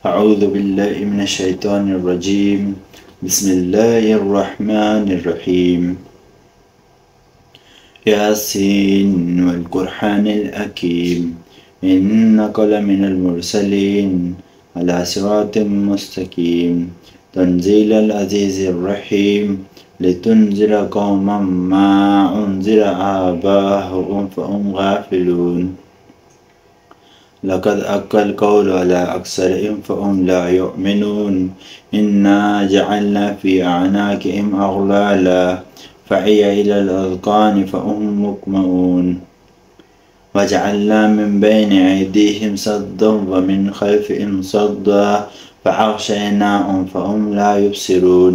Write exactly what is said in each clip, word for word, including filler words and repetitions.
أعوذ بالله من الشيطان الرجيم. بسم الله الرحمن الرحيم. ياسين والقرآن الحكيم إنك لمن المرسلين على صراط مستقيم تنزيل العزيز الرحيم لتنذر قوما ما أنذر آباؤهم فهم غافلون لقد أكل القول على أكثرهم فهم لا يؤمنون إنا جعلنا في أعناقهم أغلالا فهي إلى الأذقان فهم مقمحون وجعلنا من بين أيديهم سدا ومن خلفهم سدا فأغشيناهم فهم لا يبصرون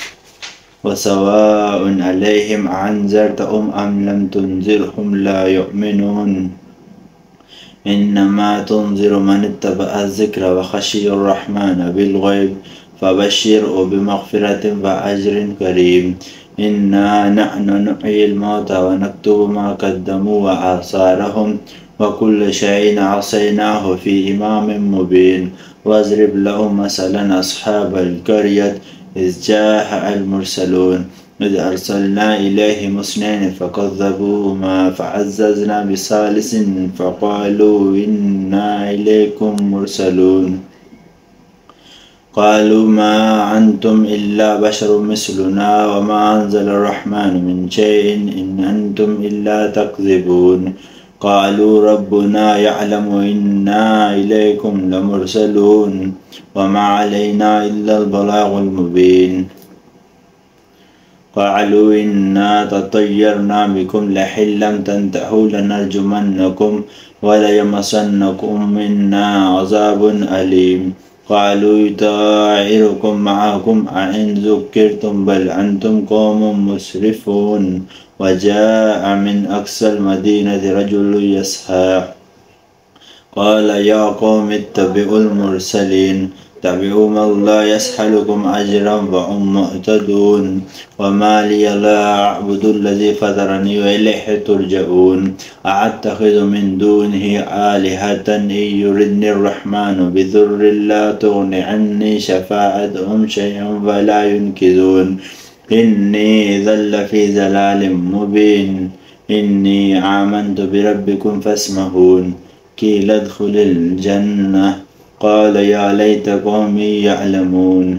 وسواء عليهم أأنذرتهم أم لم تنذرهم لا يؤمنون إنما تنذر من اتبع الذكر وخشي الرحمن بالغيب فبشره بمغفرة وأجر كريم إنا نحن نحيي الموتى ونكتب ما قدموا وآثارهم وكل شيء أحصيناه في إمام مبين واضرب لهم مثلا أصحاب القرية إذ جاء المرسلون إذ أرسلنا إليهم اثنين فكذبوهما فعززنا بثالث فقالوا إنا إليكم مرسلون قالوا ما أنتم إلا بشر مثلنا وما أنزل الرحمن من شيء إن أنتم إلا تكذبون قالوا ربنا يعلم إنا إليكم لمرسلون وما علينا إلا البلاغ المبين قالوا إنا تطيرنا بكم لئن لم تنتهوا لنرجمنكم وليمسنكم منا عذاب أليم قالوا طائركم معكم أئن ذكرتم بل أنتم قوم مسرفون وجاء من أقصى المدينة رجل يسعى قال يا قوم اتبعوا المرسلين اتبعوا من لا يسألكم أجرا وهم مهتدون وما لي لا أعبد الذي فطرني وإليه ترجعون أأتخذ من دونه آلهة إن يردني الرحمن بضر لا تغن عني شفاعتهم شيئا ولا ينقذون إني ذل في ضلال مبين إني آمنت بربكم فاسمعون قيل ادخل الجنة قال يا ليت قومي يعلمون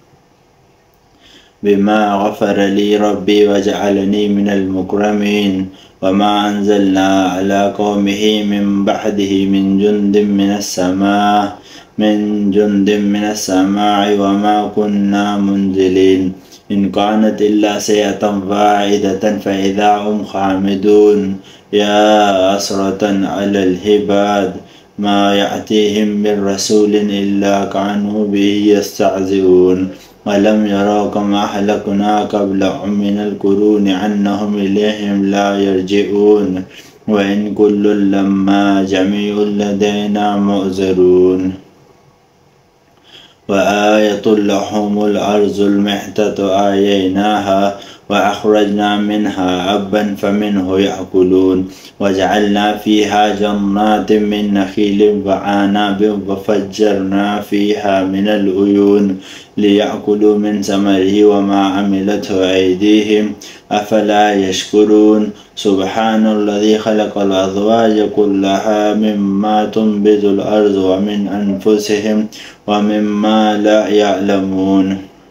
بما غفر لي ربي وجعلني من المكرمين وما أنزلنا على قومه من بعده من جند من السماء من جند من السماء وما كنا منزلين إن كانت إلا سيئة واحدة فإذا هم خامدون يا حسرة على العباد ما يأتيهم من رسول إلا كانوا به يستهزئون ولم يروا كما أهلكنا قبلهم من القرون أنهم إليهم لا يرجعون وإن كل لما جميع لدينا معذرون وآية لهم الأرض المحتة آييناها وأخرجنا منها حبا فمنه يأكلون وجعلنا فيها جنات من نخيل وأعناب وفجرنا فيها من العيون ليأكلوا من ثمره وما عملته أيديهم أفلا يشكرون سبحان الذي خلق الأزواج كلها مما تنبت الأرض ومن أنفسهم ومما لا يعلمون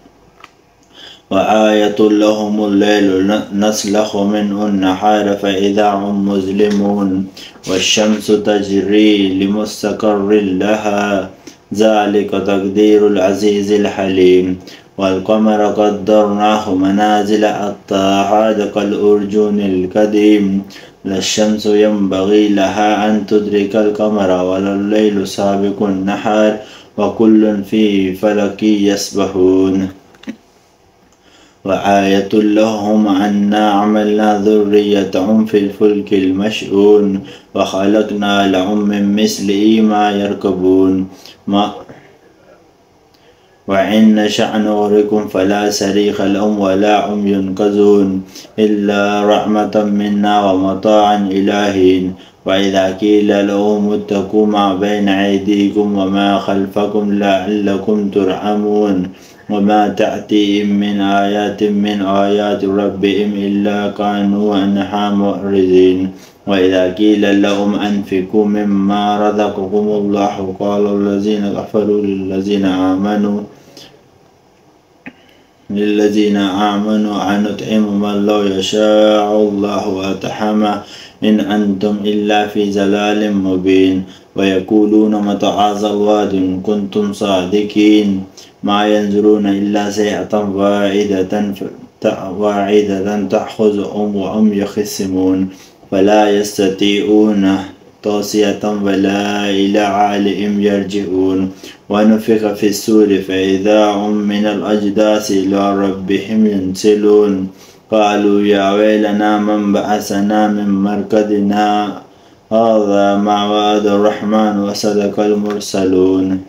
وآية لهم الليل نسلخ منه النهار فإذا هم مظلمون والشمس تجري لمستقر لها ذلك تقدير العزيز الحليم والقمر قدرناه منازل حتى عاد كالأرجون القديم لا الشمس ينبغي لها أن تدرك القمر ولا الليل سابق النهار وكل في فلك يسبحون وآية لهم أنا عملنا ذريتهم في الفلك المشحون وخلقنا لهم من مثله ما يركبون ما وإن نشأ نغرقهم فلا صريخ لهم ولا هم ينقذون إلا رحمة منا ومتاعا إلى حين وإذا قيل لهم اتقوا ما بين أيديكم وما خلفكم لعلكم ترحمون وما تأتيهم من آيات من آيات ربهم إلا كانوا عنها معرضين وإذا قيل لهم أنفقوا مما رزقكم الله قال الذين كفروا للذين آمنوا للذين آمنوا أن نطعم من لو يشاء الله أطعمه إن أنتم إلا في ضلال مبين ويقولون متى هذا الوعد إن كنتم صادقين ما ينظرون إلا سيئة واحدة واحدة تأخذهم وهم يخصمون فلا يستطيعون توصية ولا إلى عالم يرجعون ونفخ في السور فإذا هم من الأجداث إلى ربهم ينسلون قالوا يا ويلنا من بعثنا من مرقدنا هذا ما وعد الرحمن وصدق المرسلون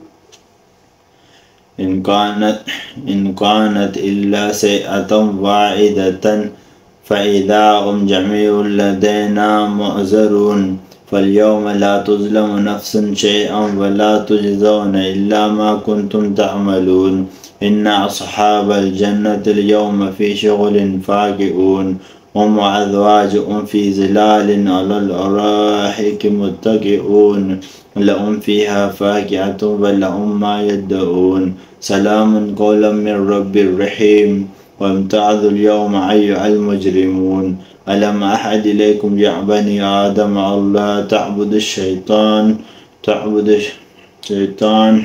إن كانت إن كانت إلا سيئة واحدة فإذا هم جميع لدينا معذرون فاليوم لا تظلم نفس شيئا ولا تجزون إلا ما كنتم تعملون إن أصحاب الجنة اليوم في شغل فاكهون هم وأزواجهم في ظلال على الأرائك متكئون لهم فيها فاكهة ولهم ما يدعون سلام قولا من رب رحيم وامتعذوا اليوم أيها المجرمون ألم أحد إليكم يا بني آدم ألا تعبدوا الشيطان تعبدوا الشيطان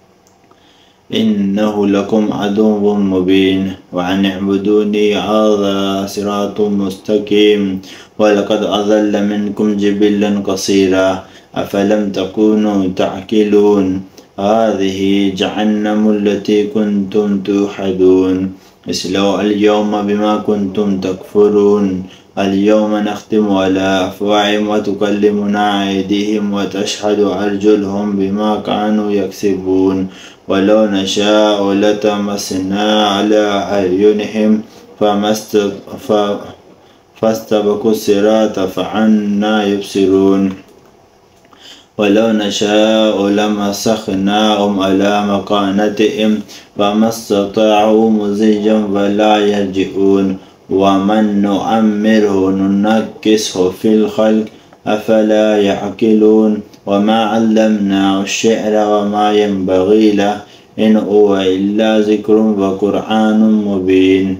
إنه لكم عدو مبين وأن اعبدوني هذا صراط مستقيم ولقد أضل منكم جبلا قصيرا أفلم تكونوا تعقلون هذه جهنم التي كنتم توعدون اصلوا اليوم بما كنتم تكفرون اليوم نختم على أفواههم وتكلمنا أيديهم وتشهد أرجلهم بما كانوا يكسبون ولو نشاء لتمسنا على أعينهم فاستبقوا الصراط فعنا يبصرون ولو نشاء لمسخناهم على مكانتهم فما استطاعوا مزيا ولا يرجعون ومن نؤمره ننكسه في الخلق أفلا يعقلون وما علمناه الشعر وما ينبغي له إن هو إلا ذكر وقرآن مبين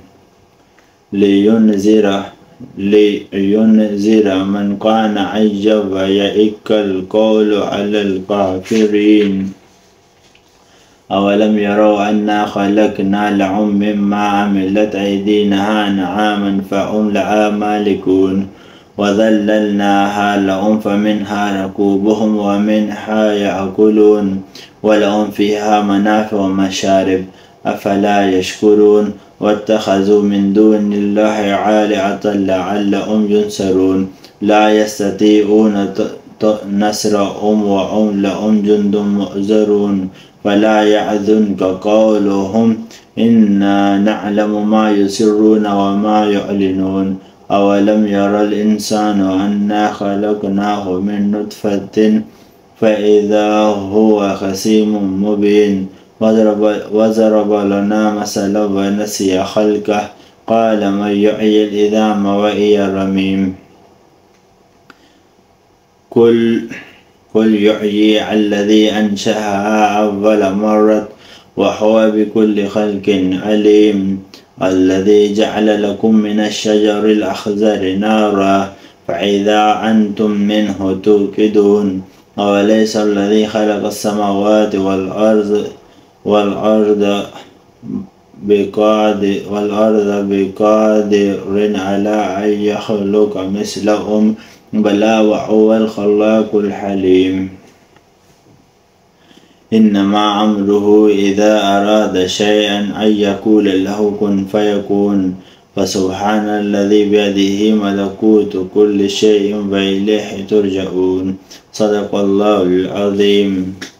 لينذر لينذر من كان حيا ويحق القول على الكافرين أولم يروا أنا خلقنا لهم مما عملت أيدينا أنعاما فهم لها مالكون وذللناها لهم فمنها ركوبهم ومنها يأكلون ولهم فيها منافع ومشارب أفلا يشكرون واتخذوا من دون الله آلهة لعلهم ينصرون لا يستطيعون نصرهم وهم لهم جند مؤزرون فلا يحزنك قولهم إنا نعلم ما يسرون وما يعلنون أولم يرى الإنسان أنا خلقناه من نطفة فإذا هو خصيم مبين وضرب, وضرب لنا مثلا ونسي خلقه قال من يحيي العظام وهي رميم قل قل يحيي الذي أنشأها أول مرة وهو بكل خلق عليم الذي جعل لكم من الشجر الأخضر نارا فإذا أنتم منه توقدون أوليس الذي خلق السماوات والأرض والأرض بقادر والأرض بقادر على أن يخلق مثلهم بلى وهو الخلاق الحليم إنما أمره إذا أراد شيئا أن يقول له كن فيكون فسبحان الذي بيده ملكوت كل شيء وإليه ترجعون صدق الله العظيم.